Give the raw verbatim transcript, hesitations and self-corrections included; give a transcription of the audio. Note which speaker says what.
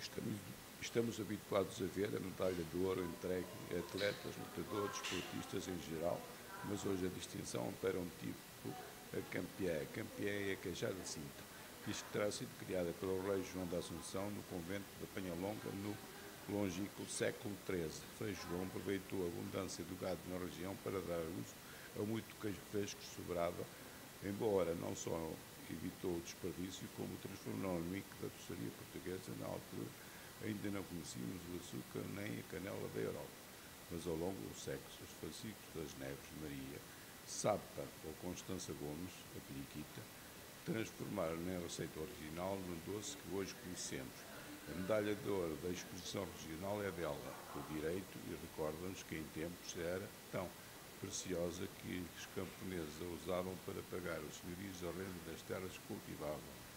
Speaker 1: Estamos, estamos habituados a ver a medalha de ouro entregue a atletas, lutadores, esportistas em geral, mas hoje a distinção para um tipo a campeã. A campeã é a Cajada de Sintra. Diz que terá sido criada pelo rei João da Assunção no convento de Penhalonga no longínquo século treze. Frei João aproveitou a abundância do gado na região para dar uso a muito queijo fresco que sobrava, embora não só evitou o desperdício, como transformou no mico da doçaria portuguesa. Na altura ainda não conhecíamos o açúcar nem a canela da Europa, mas ao longo dos séculos os fascículos das Neves, Maria, Sapa ou Constança Gomes, a periquita, transformaram na receita original no doce que hoje conhecemos. A medalha de ouro da exposição regional é dela, por direito, e recorda-nos que em tempos era tão preciosa que os camponeses a usavam para pagar os senhorios horrendos das terras que cultivavam.